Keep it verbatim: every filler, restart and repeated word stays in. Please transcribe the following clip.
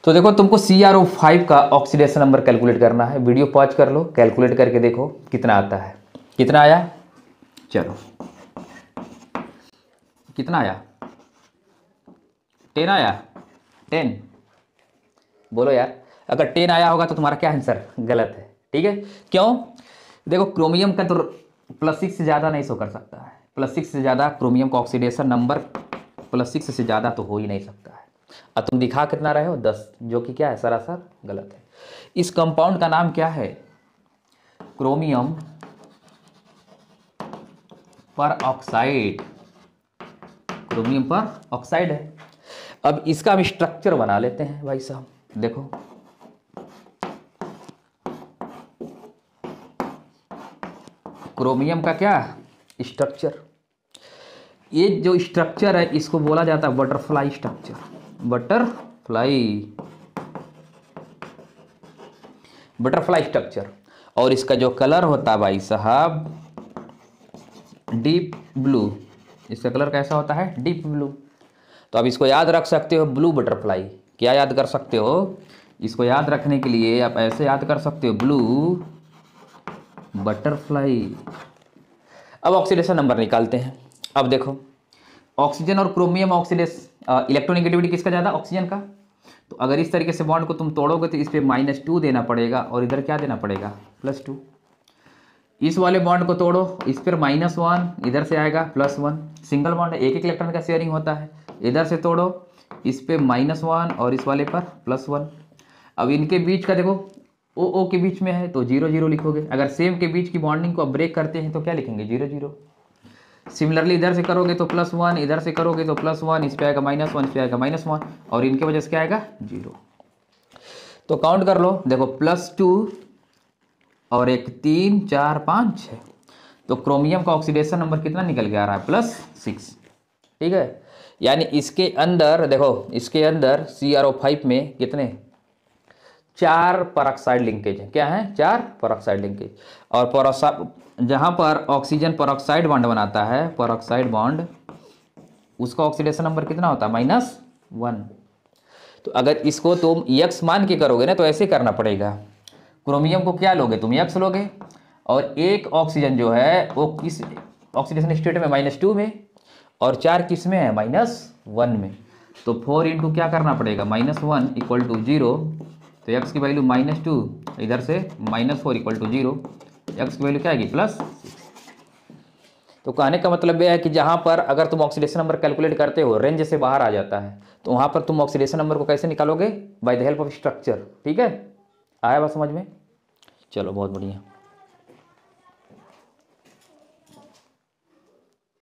तो देखो तुमको सी आर ओ फाइव का ऑक्सीडेशन नंबर कैलकुलेट करना है। वीडियो पॉज कर लो, कैलकुलेट करके देखो कितना आता है। कितना आया? चलो कितना आया? टेन आया? टेन बोलो यार। अगर टेन आया होगा तो तुम्हारा क्या आंसर गलत है। ठीक है, क्यों? देखो क्रोमियम का तो प्लस सिक्स से ज़्यादा नहीं शो कर सकता है। प्लस सिक्स से ज़्यादा क्रोमियम का ऑक्सीडेशन नंबर प्लस सिक्स से ज़्यादा तो हो ही नहीं सकता है। और तुम दिखा कितना रहे हो? दस, जो कि क्या है? सरासर गलत है। इस कंपाउंड का नाम क्या है? क्रोमियम पर ऑक्साइड। क्रोमियम पर ऑक्साइड है। अब इसका हम स्ट्रक्चर बना लेते हैं भाई साहब। देखो क्रोमियम का क्या स्ट्रक्चर, ये जो स्ट्रक्चर है इसको बोला जाता है butterfly structure. Butterfly butterfly structure. और इसका जो कलर होता है भाई साहब डीप ब्लू। इसका कलर कैसा होता है? Deep blue. तो अब इसको याद रख सकते हो, ब्लू बटरफ्लाई। क्या याद कर सकते हो? इसको याद रखने के लिए आप ऐसे याद कर सकते हो, ब्लू बटरफ्लाई। अब ऑक्सीडेशन नंबर निकालते हैं। अब देखो ऑक्सीजन और क्रोमियम ऑक्सीडेशन इलेक्ट्रोनेगेटिविटी किसका ज़्यादा? ऑक्सीजन का। तो अगर इस तरीके से बॉन्ड को तुम तोड़ोगे तो इस पर माइनस टू देना पड़ेगा और इधर क्या देना पड़ेगा? Plus two. इस वाले बॉन्ड को तोड़ो, इस पर माइनस वन, इधर से आएगा प्लस वन। सिंगल बॉन्ड है, एक एक इलेक्ट्रॉन का शेयरिंग होता है। इधर से तोड़ो, इस पे माइनस वन और इस वाले पर प्लस वन। अब इनके बीच का देखो, ओ ओ के बीच में है तो जीरो जीरो लिखोगे। अगर सेम के बीच की बॉन्डिंग को ब्रेक करते हैं तो क्या लिखेंगे? Zero zero. सिमिलरली इधर से करोगे तो प्लस वन, इधर से करोगे तो प्लस वन, इस पे आएगा माइनस वन, इस पे आएगा माइनस वन, और इनके वजह से क्या आएगा? जीरो। तो काउंट कर लो, देखो प्लस टू और एक तीन चार पाँच छः। तो क्रोमियम का ऑक्सीडेशन नंबर कितना निकल के आ रहा है? Plus six. ठीक है, यानी इसके अंदर देखो, इसके अंदर सी आर ओ फाइव में कितने? चार परऑक्साइड लिंकेज है। क्या है? चार परऑक्साइड लिंकेज। और परऑक्साइड जहाँ पर ऑक्सीजन परऑक्साइड बॉन्ड बनाता है, परऑक्साइड बॉन्ड, उसका ऑक्सीडेशन नंबर कितना होता है? Minus one. तो अगर इसको तुम यक्स मान के करोगे ना तो ऐसे करना पड़ेगा। क्रोमियम को क्या लोगे तुम? यक्स लोगे, और एक ऑक्सीजन जो है वो किस ऑक्सीडेशन स्टेट में? माइनस टू में, और चार किस में है? माइनस वन में। तो फोर इंटू क्या करना पड़ेगा? Minus one equal to zero. तो एक्स की वैल्यू माइनस टू, इधर से minus four equal to zero. X की वैल्यू क्या आएगी? Plus six. तो कहने का मतलब यह है कि जहाँ पर अगर तुम ऑक्सीडेशन नंबर कैलकुलेट करते हो रेंज से बाहर आ जाता है, तो वहाँ पर तुम ऑक्सीडेशन नंबर को कैसे निकालोगे? By the help of structure. ठीक है, आया बात समझ में? चलो बहुत बढ़िया।